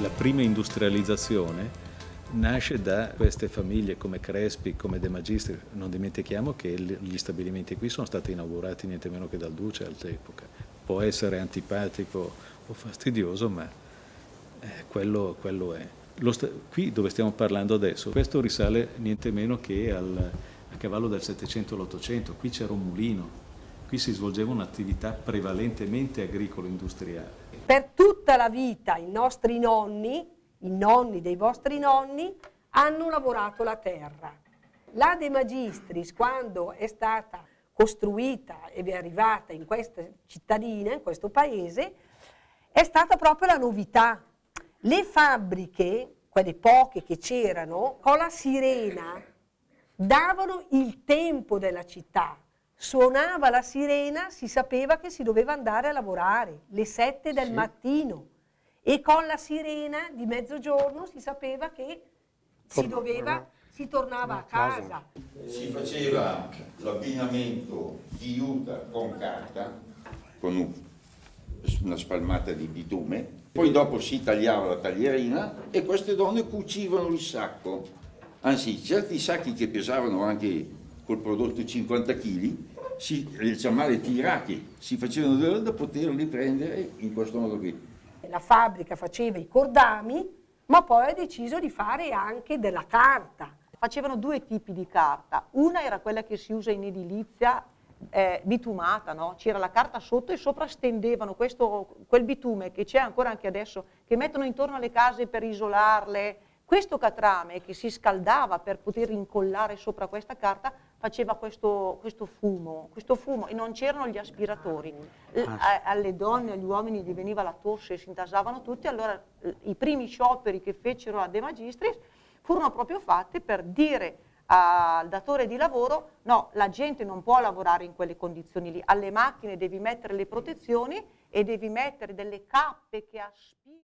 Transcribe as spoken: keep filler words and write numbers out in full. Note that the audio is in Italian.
La prima industrializzazione nasce da queste famiglie come Crespi, come De Magistris. Non dimentichiamo che gli stabilimenti qui sono stati inaugurati niente meno che dal Duce all'epoca. Può essere antipatico o fastidioso, ma eh, quello, quello è. Lo qui dove stiamo parlando adesso, questo risale niente meno che al, a cavallo del Settecento e l'Ottocento. Qui c'era un mulino, qui si svolgeva un'attività prevalentemente agricolo-industriale. Per tutta la vita i nostri nonni, i nonni dei vostri nonni, hanno lavorato la terra. La De Magistris, quando è stata costruita ed è arrivata in questa cittadina, in questo paese, è stata proprio la novità. Le fabbriche, quelle poche che c'erano, con la sirena davano il tempo della città. Suonava la sirena, si sapeva che si doveva andare a lavorare, le sette del sì. mattino. E con la sirena di mezzogiorno si sapeva che si, doveva, si tornava a casa. Si faceva l'abbinamento di juta con carta, con una spalmata di bitume, poi dopo si tagliava la taglierina e queste donne cucivano il sacco. Anzi, certi sacchi che pesavano anche col prodotto cinquanta chili, si, diciamo, tirati, si facevano da poterli prendere in questo modo qui. La fabbrica faceva i cordami, ma poi ha deciso di fare anche della carta. Facevano due tipi di carta. Una era quella che si usa in edilizia, eh, bitumata, no? C'era la carta sotto e sopra stendevano questo, quel bitume che c'è ancora anche adesso, che mettono intorno alle case per isolarle. Questo catrame che si scaldava per poter incollare sopra questa carta faceva questo, questo fumo, questo fumo e non c'erano gli aspiratori. A, alle donne, agli uomini gli veniva la tosse, si intasavano tutti, allora i primi scioperi che fecero a De Magistris furono proprio fatti per dire al datore di lavoro: no, la gente non può lavorare in quelle condizioni lì, alle macchine devi mettere le protezioni e devi mettere delle cappe che aspirano.